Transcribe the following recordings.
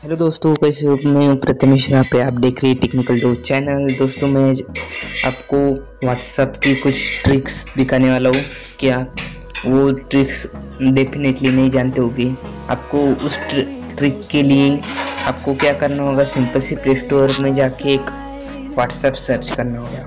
Hello दोस्तों, कैसे हो? मैं हूं प्रथमेश। यहाँ पे आप देख रहे हैं टेक्निकल दो चैनल। दोस्तों, मैं आपको व्हाट्सएप की कुछ ट्रिक्स दिखाने वाला हूँ कि आप वो ट्रिक्स डेफिनेटली नहीं जानते होगे। आपको उस ट्रिक के लिए आपको क्या करना होगा, सिंपल सी प्ले स्टोर में जाके एक व्हाट्सएप सर्च करना होगा।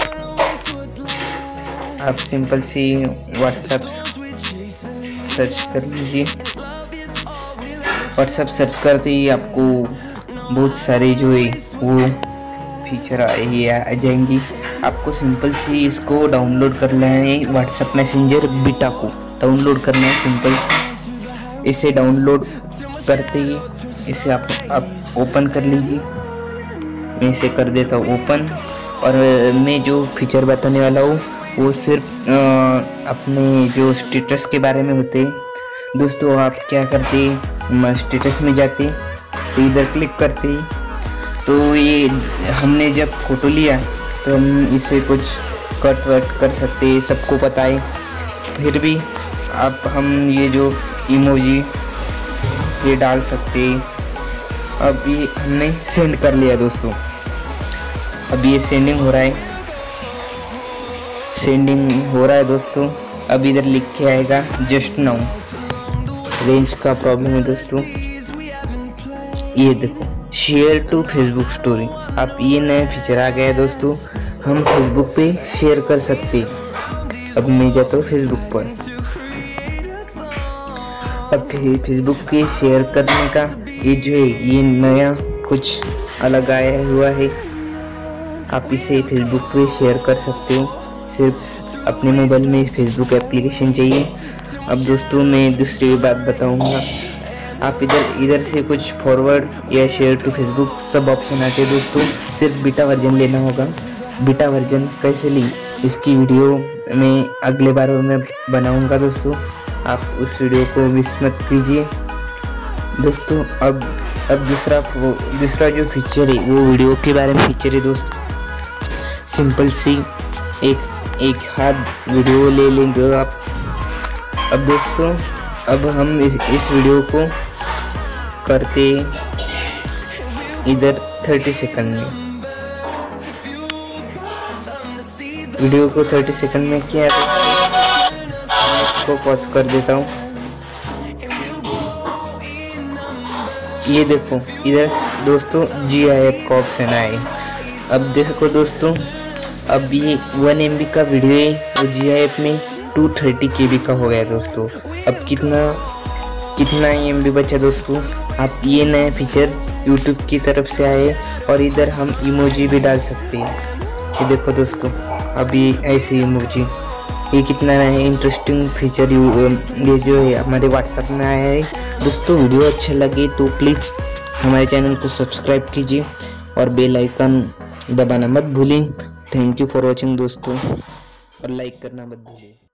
आप सिंपल सी व्हाट्सएप सर्च कर लीजिए। व्हाट्सएप सर्च करते ही आपको बहुत सारे जो है वो फीचर आ जाएंगी। आपको सिंपल सी इसको डाउनलोड कर लेना है। व्हाट्सएप मैसेंजर बीटा को डाउनलोड करना है सिंपल। इसे डाउनलोड करते ही इसे आप ओपन कर लीजिए। मैं इसे कर देता हूँ ओपन। और मैं जो फीचर बताने वाला हूँ वो सिर्फ अपने जो स्टेटस के बारे में होते हैं। दोस्तों, आप क्या करते, स्टेटस में जाते तो इधर क्लिक करते तो ये हमने जब फोटो लिया तो हम इसे कुछ कट वट कर सकते, सबको पता है। फिर भी हम ये जो इमोजी ये डाल सकते। अब ये हमने सेंड कर लिया दोस्तों। अब ये सेंडिंग हो रहा है, दोस्तों। अब इधर लिख के आएगा जस्ट नाउ। रेंज का प्रॉब्लम है दोस्तों। ये देखो, शेयर टू फेसबुक स्टोरी। आप ये नया फीचर आ गया है दोस्तों। हम फेसबुक पे शेयर कर सकते। अब मैं जाता हूँ फेसबुक पर। अब फेसबुक के शेयर करने का ये जो है ये नया कुछ अलग आया हुआ है। आप इसे फेसबुक पे शेयर कर सकते हो। सिर्फ अपने मोबाइल में फेसबुक एप्लीकेशन चाहिए। अब दोस्तों, मैं दूसरी बात बताऊंगा। आप इधर से कुछ फॉरवर्ड या शेयर टू फेसबुक सब ऑप्शन आते हैं दोस्तों। सिर्फ बीटा वर्जन लेना होगा। बीटा वर्जन कैसे ली, इसकी वीडियो मैं अगले बार में बनाऊंगा दोस्तों। आप उस वीडियो को मिस मत कीजिए दोस्तों। अब दूसरा जो फीचर है वो वीडियो के बारे में फीचर है दोस्तों। सिंपल सी एक हाथ वीडियो ले लेंगे आप। अब दोस्तों, अब हम इस वीडियो को करते इधर 30 सेकंड में। वीडियो को 30 सेकंड में किया इसको पॉज कर देता हूँ। ये देखो, इधर दोस्तों GIF का ऑप्शन आए। अब देखो दोस्तों, अब ये 1 MB का वीडियो है वो GIF में 230 KB का हो गया दोस्तों। अब कितना MB बचा दोस्तों। आप ये नया फीचर YouTube की तरफ से आए और इधर हम इमोजी भी डाल सकते हैं। ये देखो दोस्तों, अब ये ऐसे इमोजी, ये कितना नया इंटरेस्टिंग फीचर ये जो है हमारे व्हाट्सएप में आया है दोस्तों। वीडियो अच्छा लगे तो प्लीज़ हमारे चैनल को सब्सक्राइब कीजिए और बेल आइकन दबाना मत भूलें। थैंक यू फॉर वॉचिंग दोस्तों, और लाइक करना मत भूलिए।